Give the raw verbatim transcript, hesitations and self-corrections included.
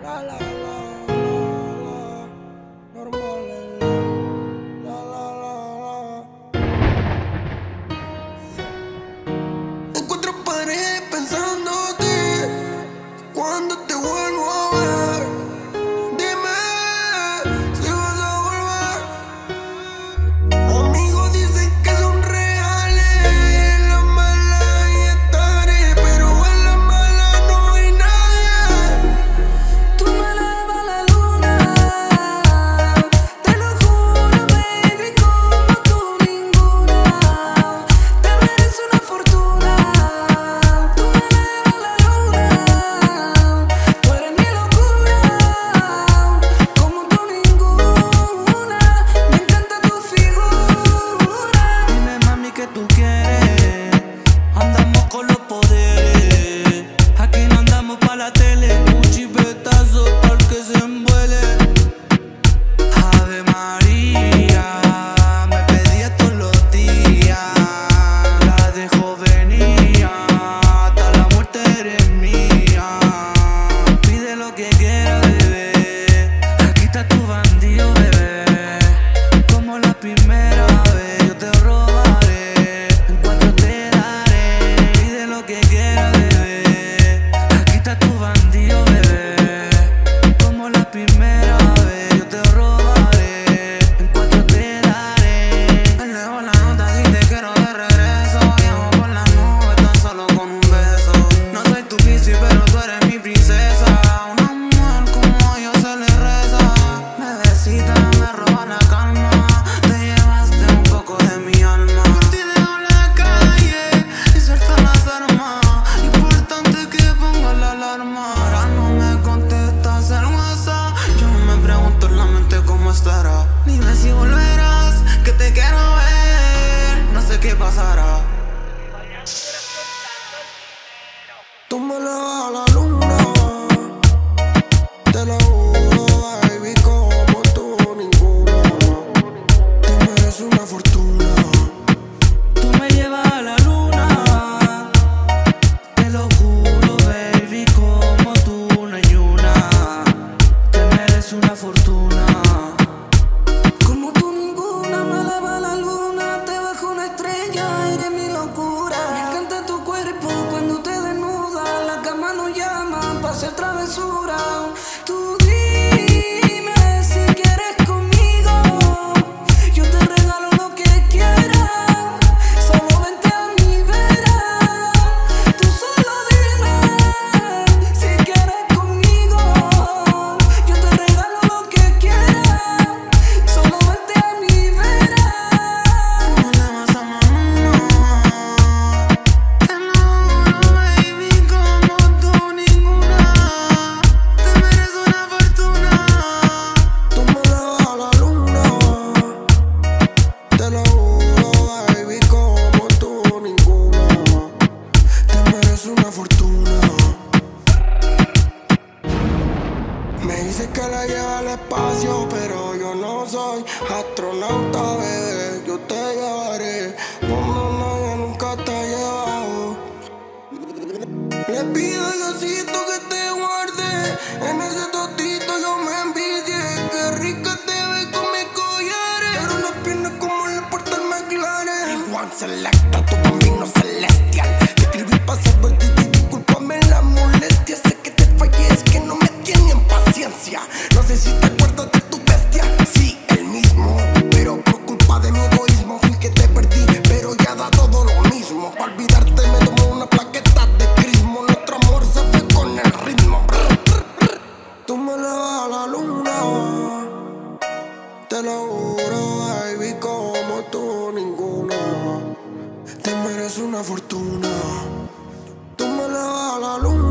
La la la la la, normal. La la la la. En cuatro paredes pensándote cuando te vuelvo a ver. Dime si vas a volver. Amigos dicen que son reales, en la mala y estaré, pero en la mala no hay nadie. Tú me elevas la luna, te lo juro, baby, como tú ninguna. Te mereces una fortuna. Tú me elevas la luna, tú eres mi locura, como tú ninguna. Me encanta tu figura. Dime, mami, ¿qué tú quieres? Andamos con los poderes. Aquí no andamos pa' la tele. Un chipetazo pa'l que se envuele. Ave María, me pedía todos los días. La dejo venir, hasta la muerte eres mía. Pide lo que quieras, bebé. Aquí está tu bandido, bebé. Como la primera vez, yo te robaré. En cuatro te daré. Pide lo que quieras, bebé. Aquí está tu bandido, bebé. Como la primera vez, yo te robaré. En cuatro te daré. Elevo la nota y te quiero de regreso. Viajo por las nubes tan solo con un beso. No soy tu bici, pero tú eres mi princesa. Una mujer como yo se le reza. Bebecita, me roba la calma. Te llevaste un poco de mi alma. Por ti dejo la calle y suelto las armas. Importante que ponga la alarma. Ahora no me contestas el WhatsApp. Yo me pregunto en la mente cómo estará. Dime si volverás, que te quiero ver. No sé qué pasará. Tú me elevas la luna, te lo juro, baby, como tú ninguna. Te mereces una fortuna. Tú me llevas a la luna. Te lo juro, baby, como tú no hay una. Te mereces una fortuna. Como tú ninguna, me eleva la luna, te bajo una estrella, eres mi locura. Me encanta tu cuerpo cuando te desnudas, la cama nos llama para hacer travesura. Tú dime si quieres conmigo, yo te regalo lo que quieras, solo vente a mi vera. Tú solo dime si quieres conmigo, yo te regalo lo que quieras, solo vente a mi vera. Me elevas a la luna. Te lo juro, baby, como tú ninguna. Te mereces una fortuna. Tú me elevas la luna, te lo juro, baby, como tú ninguna. Te mereces una fortuna. Me dices que la lleva al espacio, pero yo no soy astronauta, bebé. Yo te llevaré donde nadie nunca te ha llevado. Le pido a Diosito que te guarde en ese totito, yo me envidié. Qué rica te ves con mis collares, pero las piernas como la puerta del McLaren. Juan Selecta, tu bambino celestial. Te escribí pa' saberte y discúlpame la molestia. Sé que te fallé, es que no me tienen paciencia. No sé si te acuerdas de tu bestia, sí, el mismo. Pero por culpa de mi egoísmo fui que te perdí, pero ya da todo lo mismo. Pa' olvidarte me tomó una plaqueta de crismo. Nuestro amor se fue con el ritmo. Brr, brr, brr. Tú me elevas la luna, te lo juro, baby, como tú ninguna. Te mereces una fortuna. Tú me elevas la luna.